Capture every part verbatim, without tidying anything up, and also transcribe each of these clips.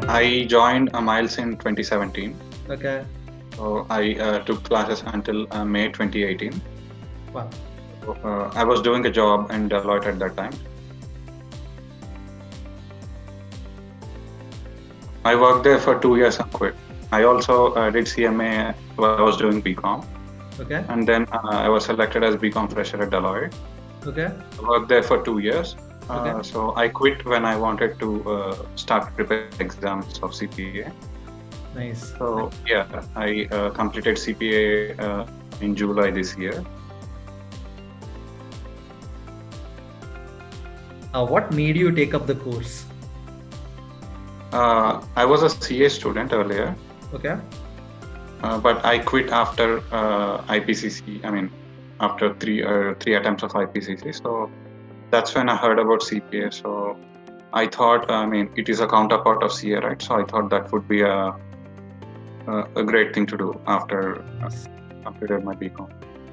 I joined uh, Miles in twenty seventeen. Okay. So I uh, took classes until uh, May twenty eighteen. Wow. So, uh, I was doing a job in Deloitte at that time. I worked there for two years and quit. I also uh, did C M A while I was doing B Com. Okay. And then uh, I was selected as B Com fresher at Deloitte. Okay. I worked there for two years. Uh, Okay. So I quit when I wanted to uh, start preparing exams of C P A. Nice. So yeah, I uh, completed C P A uh, in July this year. Uh, what made you take up the course? Uh, I was a C A student earlier, Okay. uh, but I quit after uh, I P C C. I mean, after three uh, three attempts of I P C C. So that's when I heard about C P A. So I thought, I mean, it is a counterpart of C A, right? So I thought that would be a a, a great thing to do after uh, Nice. completed my B Com.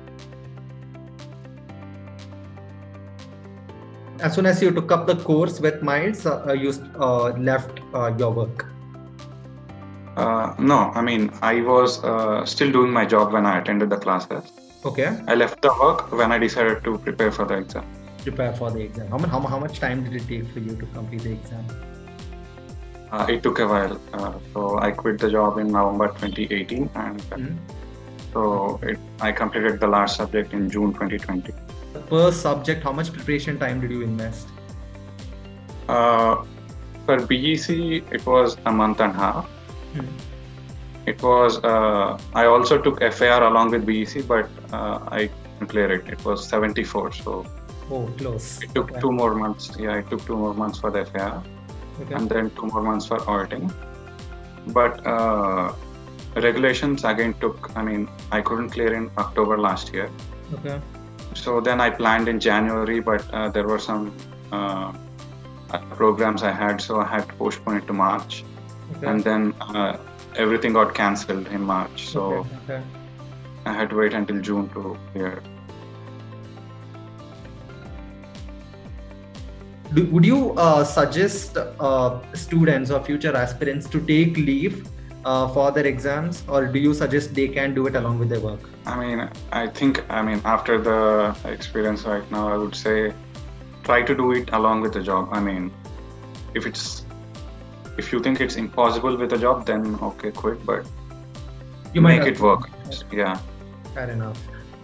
As soon as you took up the course with Miles, uh, you uh, left uh, your work. Uh, no, I mean, I was uh, still doing my job when I attended the classes. Okay. I left the work when I decided to prepare for the exam. Prepare for the exam. How, mu- how, mu- how much time did it take for you to complete the exam? Uh, it took a while. Uh, so I quit the job in November twenty eighteen, and Mhm. so it, I completed the last subject in June twenty twenty. Per subject, how much preparation time did you invest? Uh, for B E C, it was a month and a half. Hmm. It was. Uh, I also took F A R along with B E C, but uh, I didn't clear it. It was seventy-four, so Oh, close. it took Okay. two more months. Yeah, it took two more months for the F A R, Okay. and then two more months for auditing. But uh, regulations again took. I mean, I couldn't clear in October last year. Okay. So then I planned in January, but uh, there were some uh, programs I had, so I had to postpone it to March. Okay. And then uh, everything got cancelled in March. So Okay. Okay. I had to wait until June to clear. Do, would you uh, suggest uh, students or future aspirants to take leave uh, for their exams, or do you suggest they can do it along with their work? I mean, I think, I mean, after the experience right now, I would say try to do it along with the job. I mean, if it's, if you think it's impossible with a job, then okay, quit, but You make might it work. Yeah. Fair enough.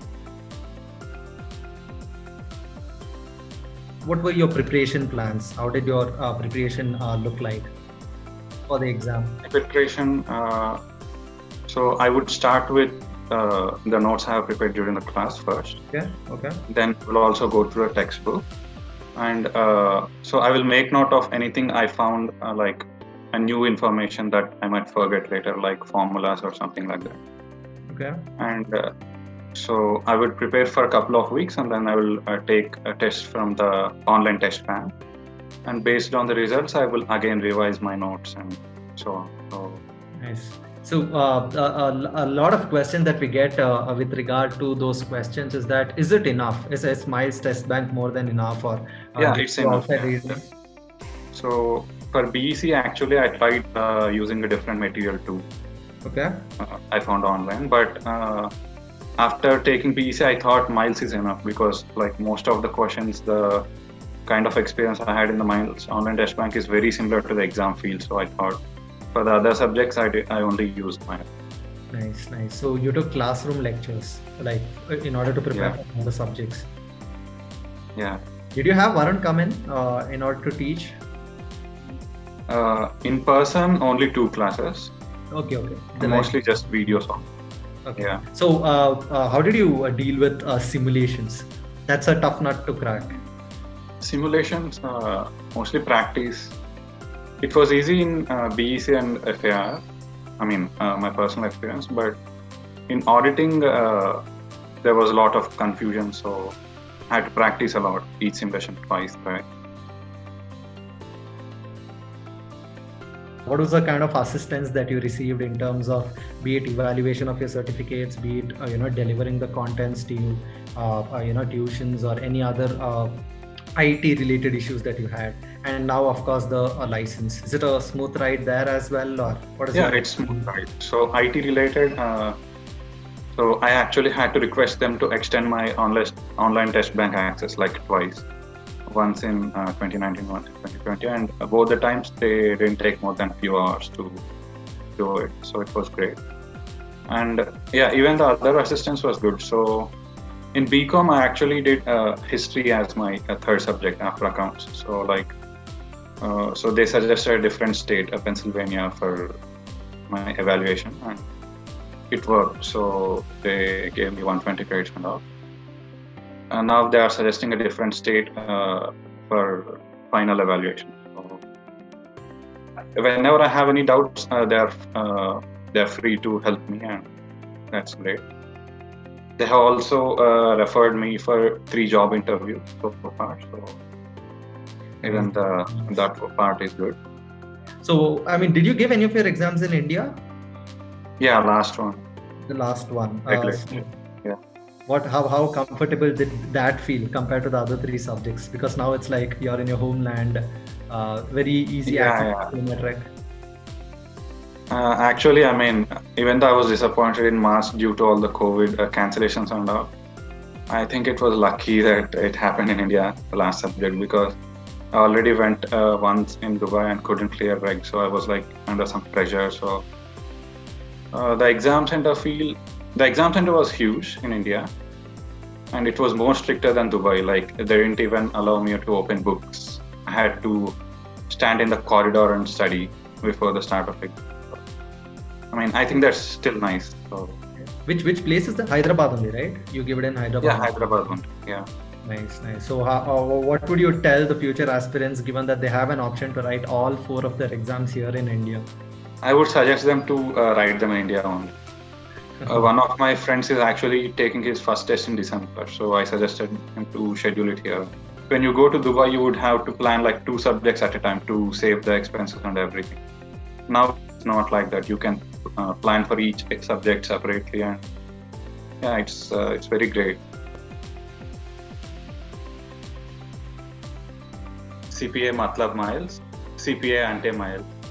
What were your preparation plans? How did your uh, preparation uh, look like for the exam? Preparation, uh, so I would start with uh, the notes I have prepared during the class first. Okay. Okay. Then we'll also go through a textbook. And uh, so I will make note of anything I found uh, like a new information that I might forget later, like formulas or something like that. Okay. And uh, so I would prepare for a couple of weeks, and then I will uh, take a test from the online test bank. And based on the results, I will again revise my notes and so on. So Nice. So uh, a, a lot of questions that we get uh, with regard to those questions is that, is it enough? Is, is Miles Test Bank more than enough, or uh, yeah, do it's you enough. outside Yeah. reason? So for B E C, actually, I tried uh, using a different material too. Okay. Uh, I found online, but uh, after taking B E C, I thought Miles is enough because, like most of the questions, the kind of experience I had in the Miles online test bank is very similar to the exam field. So I thought for the other subjects, I did, I only used Miles. Nice, nice. So you took classroom lectures, like in order to prepare Yeah. for all the subjects. Yeah. Did you have Varun come in uh, in order to teach? Uh, in person, only two classes. Okay, okay. The Mostly just videos. On. Okay. Yeah. So, uh, uh, how did you uh, deal with uh, simulations? That's a tough nut to crack. Simulations, uh, mostly practice. It was easy in uh, B E C and F A R. I mean, uh, my personal experience, but in auditing, uh, there was a lot of confusion. So I had to practice a lot, each simulation twice, right? What was the kind of assistance that you received in terms of, be it evaluation of your certificates, be it uh, you know delivering the contents to you, uh, uh, you know tuitions or any other uh, I T related issues that you had, and now of course the uh, license. Is it a smooth ride there as well, or what is Yeah, your it's smooth, right? So I T related. Uh, so I actually had to request them to extend my online online test bank access like twice. Once in uh, twenty nineteen, once in twenty twenty, and both the times they didn't take more than a few hours to do it. So it was great. And yeah, even the other assistance was good. So in B Com, I actually did uh, history as my uh, third subject after accounts. So like, uh, so they suggested a different state, uh, Pennsylvania, for my evaluation, and it worked. So they gave me one hundred twenty credits and all. And now they are suggesting a different state uh, for final evaluation. So whenever I have any doubts, uh, they are uh, they are free to help me, and that's great. They have also uh, referred me for three job interviews so far. So even the that part is good. So I mean, did you give any of your exams in India? Yeah, last one. The last one. Uh, so yeah. What? How how comfortable did that feel compared to the other three subjects? Because now it's like you're in your homeland. Uh, very easy yeah, access to metric. Uh, actually, I mean, even though I was disappointed in March due to all the COVID uh, cancellations and all, I think it was lucky that it happened in India, the last subject, because I already went uh, once in Dubai and couldn't clear reg, so I was like under some pressure. So uh, the exam center feel, the exam center was huge in India, and it was more stricter than Dubai. Like they didn't even allow me to open books. I had to stand in the corridor and study before the start of it. I mean, I think that's still nice. So, which which place is the Hyderabad only, right? You give it in Hyderabad. Yeah, Hyderabad one. Yeah. Nice, nice. So, how, uh, what would you tell the future aspirants, given that they have an option to write all four of their exams here in India? I would suggest them to uh, write them in India only. uh, one of my friends is actually taking his first test in December, so I suggested him to schedule it here. When you go to Dubai, you would have to plan like two subjects at a time to save the expenses and everything. Now it's not like that. You can uh, plan for each subject separately, and yeah, it's uh, it's very great. C P A matlab miles, C P A ante mile.